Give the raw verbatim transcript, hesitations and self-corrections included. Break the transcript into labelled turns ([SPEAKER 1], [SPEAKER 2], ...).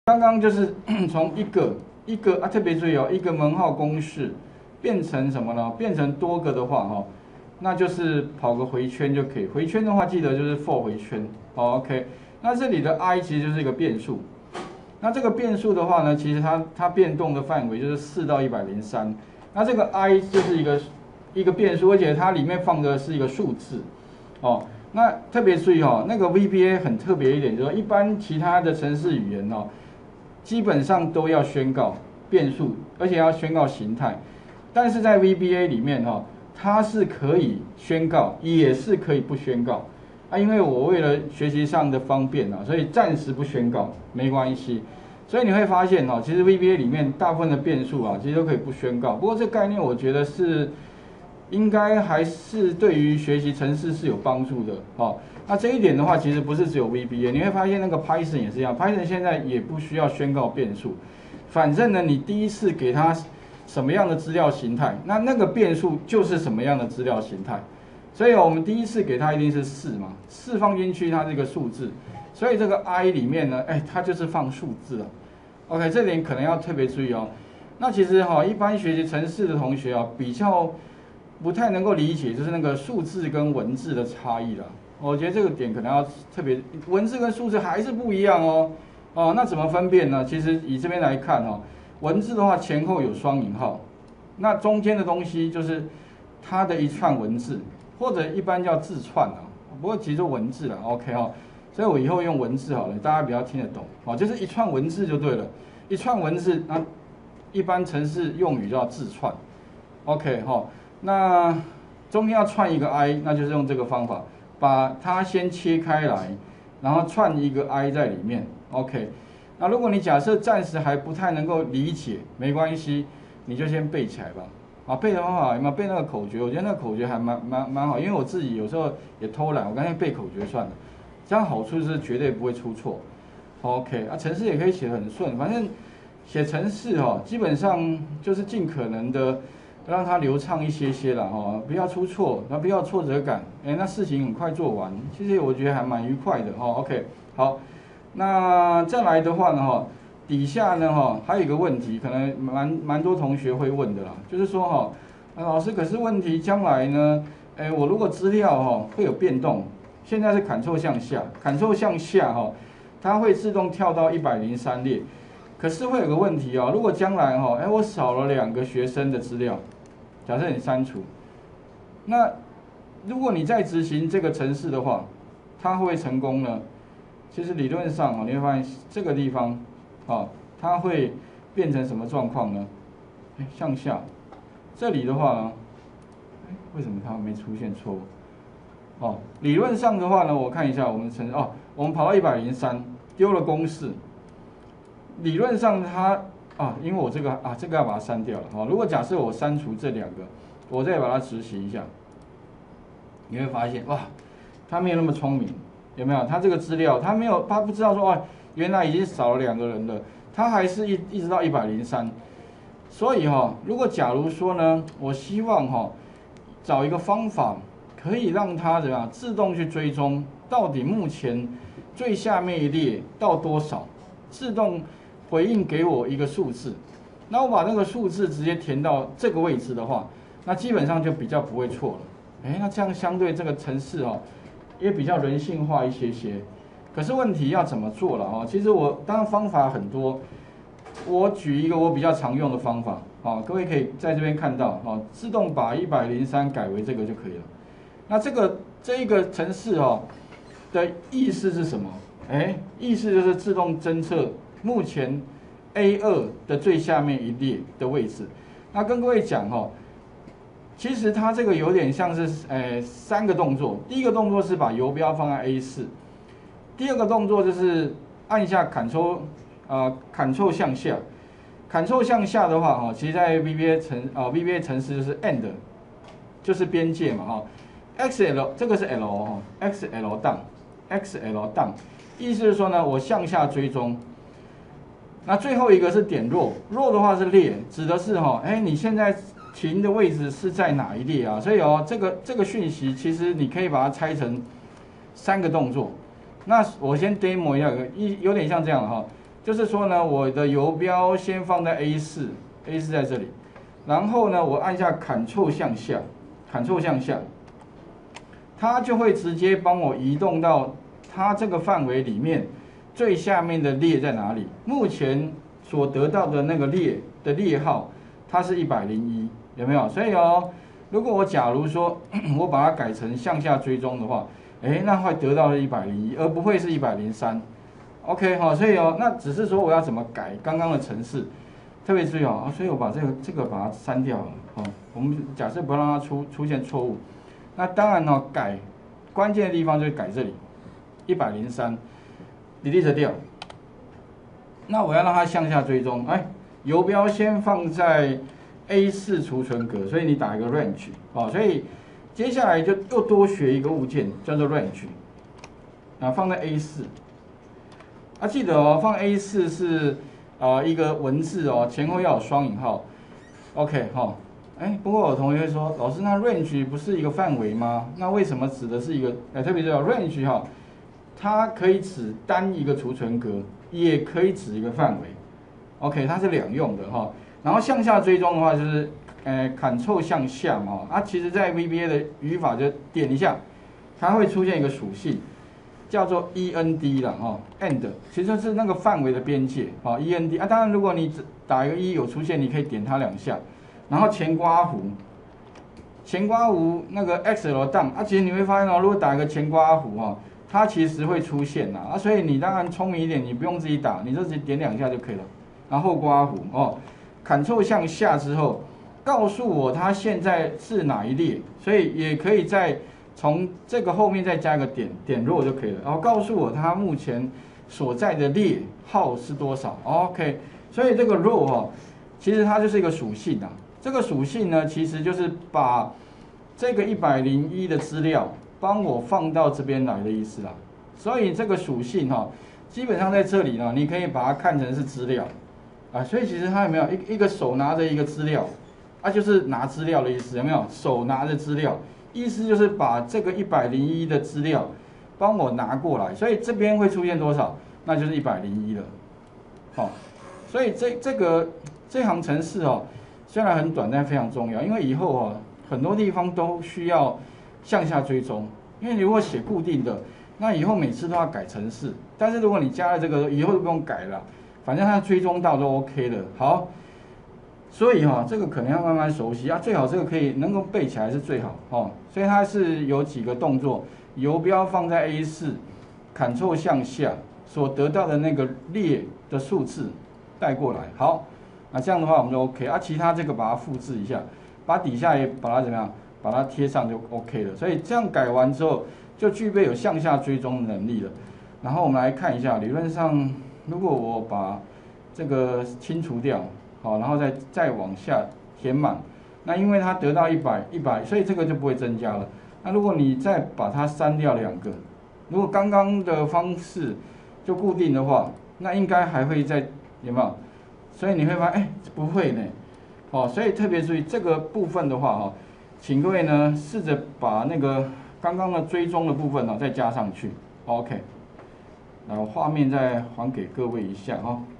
[SPEAKER 1] 刚刚就是从一个一个啊，特别注意哦，一个门号公式变成什么呢？变成多个的话哈、哦，那就是跑个回圈就可以。回圈的话，记得就是 for 回圈。好 ，OK。那这里的 i 其实就是一个变数。那这个变数的话呢，其实它它变动的范围就是四到一百零三。那这个 i 就是一个一个变数，而且它里面放的是一个数字。哦，那特别注意哦，那个 V B A 很特别一点，就是说一般其他的程式语言哦，基本上都要宣告变数，而且要宣告形态。但是在 V B A 里面哈，它是可以宣告，也是可以不宣告。啊，因为我为了学习上的方便啊，所以暂时不宣告，没关系。所以你会发现哦，其实 V B A 里面大部分的变数啊，其实都可以不宣告。不过这个概念我觉得是应该还是对于学习程式是有帮助的哦。那这一点的话，其实不是只有 V B A， 你会发现那个 Python 也是一样 ，Python 现在也不需要宣告变数，反正呢，你第一次给它什么样的资料形态，那那个变数就是什么样的资料形态。所以我们第一次给它一定是四嘛，四放进去它是一个数字，所以这个 i 里面呢，哎，它就是放数字啊。OK， 这点可能要特别注意哦。那其实哈、哦，一般学习程式的同学啊，比较不太能够理解，就是那个数字跟文字的差异啦。我觉得这个点可能要特别，文字跟数字还是不一样哦。哦，那怎么分辨呢？其实以这边来看哦，文字的话前后有双引号，那中间的东西就是它的一串文字。或者一般叫字串啊，不过其实文字啦 ，OK 哈、哦，所以我以后用文字好了，大家比较听得懂哦，就是一串文字就对了，一串文字，那一般程式用语叫字串 ，OK 哈、哦，那中间要串一个 i， 那就是用这个方法，把它先切开来，然后串一个 i 在里面 ，OK， 那如果你假设暂时还不太能够理解，没关系，你就先背起来吧。啊，背的方法有没有背那个口诀？我觉得那个口诀还蛮蛮蛮好，因为我自己有时候也偷懒，我干脆背口诀算了。这样好处是绝对不会出错。OK， 啊，程式也可以写得很顺，反正写程式哈，基本上就是尽可能的让它流畅一些些啦哈，不要出错，那不要挫折感，哎，那事情很快做完，其实我觉得还蛮愉快的哈。OK， 好，那再来的话呢哈。底下呢哈，还有一个问题，可能蛮蛮多同学会问的啦，就是说哈，老师可是问题将来呢，哎，我如果资料哈会有变动，现在是 Ctrl 向下 ，Ctrl 向下哈，它会自动跳到一百零三列，可是会有个问题啊，如果将来哈，哎，我少了两个学生的资料，假设你删除，那如果你再执行这个程式的话，它会不会成功呢？其实理论上啊，你会发现这个地方。哦，它会变成什么状况呢？哎，向下，这里的话呢，哎，为什么它没出现错误？哦，理论上的话呢，我看一下我们程哦，我们跑到一百零三，丢了公式。理论上它啊，因为我这个啊，这个要把它删掉了。哦，如果假设我删除这两个，我再把它执行一下，你会发现哇，它没有那么聪明，有没有？它这个资料，它没有，它不知道说哦。原来已经少了两个人了，他还是一一直到一百零三，所以哈、哦，如果假如说呢，我希望哈、哦，找一个方法可以让它怎样自动去追踪到底目前最下面一列到多少，自动回应给我一个数字，那我把那个数字直接填到这个位置的话，那基本上就比较不会错了。哎，那这样相对这个程式哦，也比较人性化一些些。可是问题要怎么做了哈？其实我当然方法很多，我举一个我比较常用的方法啊，各位可以在这边看到啊，自动把一百零三改为这个就可以了。那这个这一个程式哈的意思是什么？哎，意思就是自动侦测目前 A 二 的最下面一列的位置。那跟各位讲哈，其实它这个有点像是呃三个动作，第一个动作是把游标放在 A 四。第二个动作就是按下 Ctrl， 呃 Ctrl 向下 ，Ctrl 向下的话哈，其实在 V B A 程啊 V B A 程式就是 end， 就是边界嘛哈 ，X L 这个是 L 哈 ，X L down X L down， 意思是说呢，我向下追踪。那最后一个是点 row，row 的话是列，指的是哈，哎你现在停的位置是在哪一列啊？所以哦，这个这个讯息其实你可以把它拆成三个动作。那我先 demo 一下，一有点像这样哈， 就是说呢，我的游标先放在 A 四 ，A 四在这里，然后呢，我按下 Ctrl 向下 ，Ctrl 向下，它就会直接帮我移动到它这个范围里面最下面的列在哪里？目前所得到的那个列的列号，它是一百零一，有没有？所以哦，如果我假如说我把它改成向下追踪的话，哎，那会得到是一百零一，而不会是一百零三。OK 哈，所以哦，那只是说我要怎么改刚刚的程式，特别注意哦，所以我把这个这个把它删掉了。哦，我们假设不让它出出现错误，那当然哦，改关键的地方就是改这里一百零三 ，delete 掉。那我要让它向下追踪，哎，游标先放在 A 四 储存格，所以你打一个 range 哦，所以接下来就又多学一个物件，叫做 range， 啊，放在 A 四。啊，记得哦，放 A 四 是呃一个文字哦，前后要有双引号。OK 哈、哦，哎，不过有同学会说，老师，那 range 不是一个范围吗？那为什么指的是一个？哎，特别是 range 哈、哦，它可以指单一个储存格，也可以指一个范围。OK， 它是两用的哈、哦。然后向下追踪的话，就是呃 Ctrl 向下嘛。啊，其实在 V B A 的语法就点一下，它会出现一个属性。叫做 E N D 啦，哈 ，end 其实是那个范围的边界，啊 ，E N D 啊，当然如果你打一个一有出现，你可以点它两下，然后前刮弧，前刮弧那个 X L 档，啊，其实你会发现哦，如果打一个前刮弧哈，它其实会出现呐，啊，所以你当然聪明一点，你不用自己打，你就直接点两下就可以了，然后刮弧哦 ，Ctrl 向下之后，告诉我它现在是哪一列，所以也可以在从这个后面再加一个点点弱就可以了，然后告诉我它目前所在的列号是多少。OK， 所以这个 row 哦，其实它就是一个属性啊。这个属性呢，其实就是把这个一百零一的资料帮我放到这边来的意思啦。所以这个属性哈、哦，基本上在这里呢，你可以把它看成是资料啊。所以其实它有没有一一个手拿着一个资料啊，就是拿资料的意思，有没有？手拿着资料。意思就是把这个一百零一的资料帮我拿过来，所以这边会出现多少？那就是一百零一了。好、哦，所以这这个这行程式哦，虽然很短，但非常重要，因为以后哦很多地方都需要向下追踪。因为你如果写固定的，那以后每次都要改程式。但是如果你加了这个，以后就不用改了，反正它追踪到都 OK 了。好。所以哈、哦，这个可能要慢慢熟悉啊，最好这个可以能够背起来是最好哦。所以它是有几个动作，游标放在 A 四 ，Ctrl 向下，所得到的那个列的数字带过来。好，那这样的话我们就 OK 啊。其他这个把它复制一下，把底下也把它怎么样，把它贴上就 OK 了。所以这样改完之后，就具备有向下追踪的能力了。然后我们来看一下，理论上如果我把这个清除掉。好，然后再再往下填满，那因为它得到一百一百，所以这个就不会增加了。那如果你再把它删掉两个，如果刚刚的方式就固定的话，那应该还会再有没有？所以你会发现，哎，不会呢。哦，所以特别注意这个部分的话，哈，请各位呢试着把那个刚刚的追踪的部分呢再加上去。OK， 然后画面再还给各位一下哈。